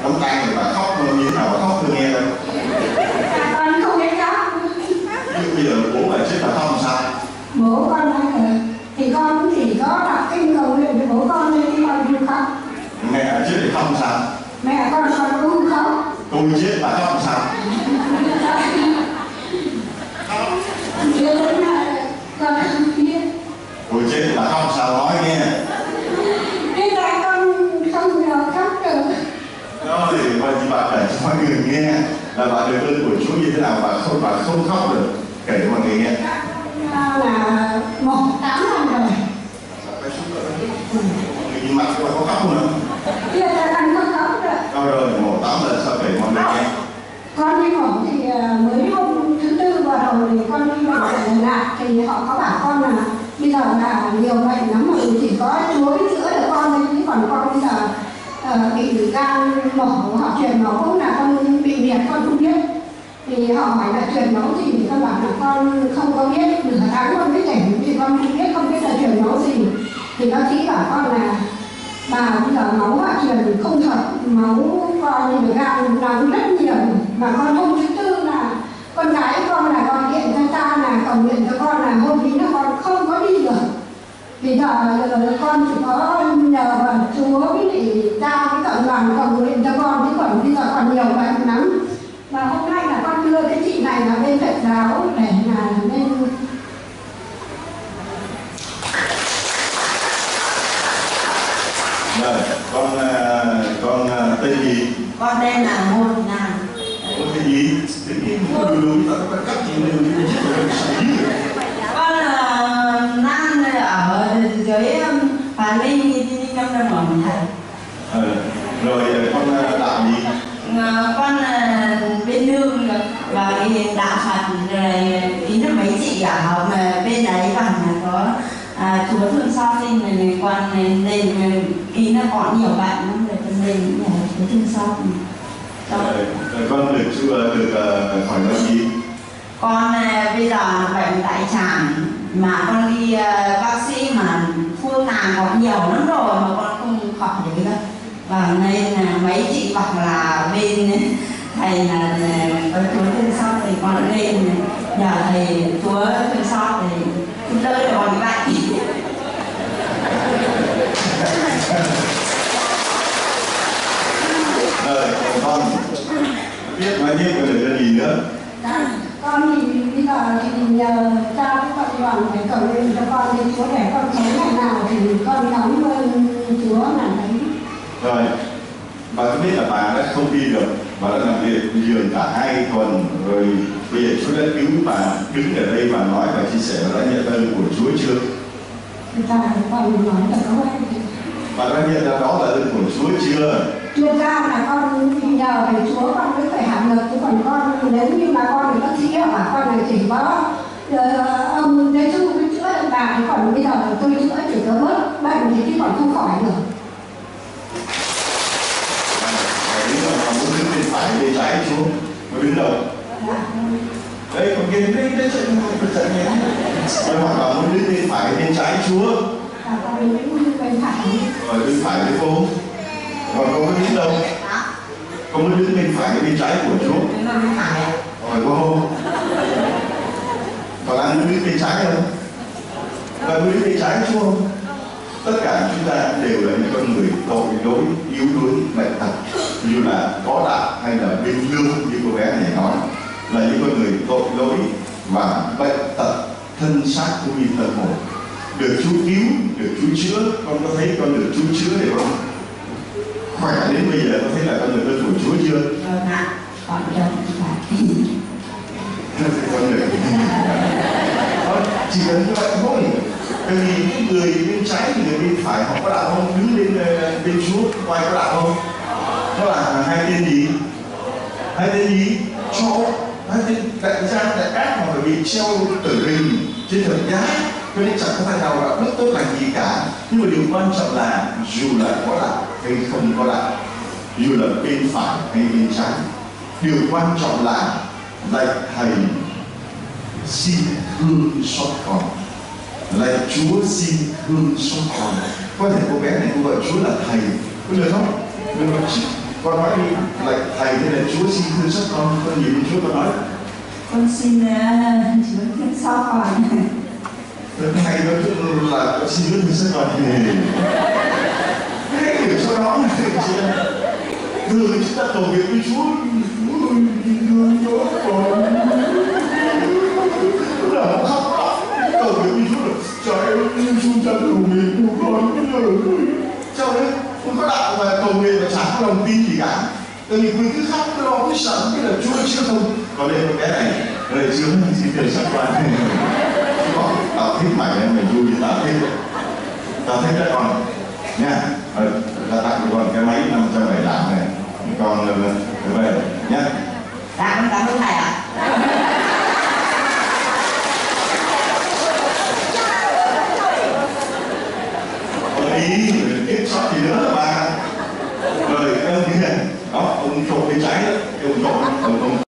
nắm tay thì bà khóc như thế nào, bà khóc tôi nghe đâu. Con không biết khóc. Bây giờ bố bà chết bà khóc làm sao? Bố con đang thì con cũng chỉ có đọc kinh cầu nguyện với bố con thôi chứ con không khóc. Mẹ chết thì khóc làm sao? Mẹ con cũng không khóc. Tôi chết bà khóc làm sao? Chưa đến con không biết. Tôi chết thì bà khóc làm sao, nói nghe. Bây giờ con không nhớ khóc được. Đó thì bà kể cho mọi người nghe là bà được ơn của Chúa như thế nào, bà không khóc được, kể cho mọi người nghe. Là 18 năm rồi. Nhìn mặt bà có khóc không nữa? Bây giờ con không khóc được. Rồi 18 lần sao kể mọi người nghe. Con đi mổ thì mới hôm thứ tư vào đầu thì con đi mổ lại thì họ có bảo con là bây giờ là nhiều bệnh lắm mà chỉ có Chúa chữa được con thôi, chứ còn con bây giờ bị gan mổ, họ truyền máu cũng là con bị liệt, con không biết. Thì họ hỏi là truyền máu gì thì con bảo là con không có biết, nửa tháng con mới tỉnh thì con không biết là truyền máu gì. Thì bác sĩ bảo con là bà bây giờ máu họ truyền không thật, máu con thì gan nóng rất nhiều, mà con hôm thứ tư là con gái con là gọi điện cho cha là cầu nguyện cho con là hôm ý là con không có đi được. Vì giờ con chỉ có nhờ vào Chúa với cha với cộng đoàn cầu nguyện cho con, chứ còn bây giờ còn nhiều bệnh lắm. Và hôm nay là con đưa cái chị này là bên Phật giáo để là lên. Rồi, con tên gì? Con tên là Ngô Thị Lan. Con tên gì? Tên gì? Con cắt gì lên? Con là Lan ở dưới Hòa Linh, trong Đông Đồng thầy. Rồi con làm gì? Con là bên nương và đạo Phật rồi ý là mấy chị ở bên đấy và có Chúa thương xót nên là con lên ý nó có nhiều bạn lắm rồi con lên Chúa thương xót. Con được hỏi nói gì? Con bây giờ bệnh đại tràng mà con đi bác sĩ mà phương án có nhiều lắm rồi mà con không khỏi được đâu. Và nên là mấy chị bảo là bên thầy là có Chúa thương xót thì con lên nhờ thầy Chúa thương xót thì cũng đỡ được con bệnh. Rồi con biết nói tiếp về cái gì nữa? Con thì bây giờ thì nhờ cha với cộng đoàn để cầu nguyện cho con thì Chúa để con sống ngày nào thì con cảm ơn Chúa là đấy. Rồi, bà có biết là bà đã không đi được, bà đã làm việc giường cả 2 tuần rồi, bây giờ Chúa đã cứu bà đứng ở đây và nói và chia sẻ và đã nhận ơn của Chúa chưa? Con nói là có ai. Bà đã nhận ra đó là ơn của Chúa chưa? Chưa ra là con nhờ về Chúa con mới phải học được, chứ còn con nếu như mà con thì bác sĩ bảo con là chỉ có ông Giê-xu mới chữa được bà, thì còn bây giờ là tôi chữa chỉ có bớt bệnh thì chứ còn không khỏi được. Đứng rồi, còn muốn đứng bên phải bên trái Chúa, mà đứng đâu? Đây, còn kia đây chạy nghe. Tôi hỏi bà muốn đứng bên phải bên trái Chúa. Con đứng bên phải. Rồi bên phải với cô. Còn cô có biết đâu? Cô muốn đứng bên phải bên trái của Chúa. Đứng bên phải ạ. Rồi cô. Còn ai muốn đứng bên trái không? Còn muốn đứng bên trái Chúa không? Tất cả chúng ta đều là những con người tội lỗi, yếu đuối, bệnh tật, như là có đạo hay là bên lương như cô bé này nói, là những con người tội lỗi và bệnh tật thân xác cũng như tâm hồn. Được Chúa cứu, được Chúa chữa. Con có thấy con được Chúa chữa được không? Khỏe đến bây giờ có thấy là con được ơn của Chúa chưa? Vâng ạ, con được con được. Chỉ cần như vậy thôi. Bởi vì những người bên trái thì người bên phải họ có đạo không? Đứng bên Chúa ngoài có đạo không? Đó là hai tên gì? Hai tên gì? Cho hai tên đại gia đại ác mà phải bị treo tử hình trên thập giá, cho nên chẳng có thằng nào đạo đức tốt lành gì cả. Nhưng mà điều quan trọng là dù là có đạo hay không có đạo, dù là bên phải hay bên trái, điều quan trọng là lạy thầy xin thương xót con, lạy Chúa xin thương xót con. Có thể cô bé này cô gọi Chúa là thầy, có được không? Được không? Con nói đi, lại thầy thế là Chúa xin thương xót con nhìn Chúa con nói. Con xin Chúa thương xót con. Thầy nói là con xin Chúa thương xót con thì hãy hiểu sau đó là thầy chị em. Thường chúng ta cầu nguyện với Chúa, Chúa ơi, thương xót con. Lúc nào cũng khóc lóc, cầu nguyện với Chúa là trời ơi, Chúa cha cầu nguyện của con bây giờ. Trong đấy không có đạo mà cầu nguyện và chẳng có lòng tin gì cả. Tại vì mình cứ khóc cứ lo cứ sợ cái là Chúa chưa không. Còn đây con bé này lời Chúa xin thương xót con. Chứ còn tao thích mày em mày vui thì tao thích đấy con nha. Ta tặng cho con cái máy 507 đảng này, con về nhé. Dạ con cảm ơn thầy ạ. Ý tiếp sót gì nữa là ba rồi cái kia đó ông trộn cái trái đó ông trộn ông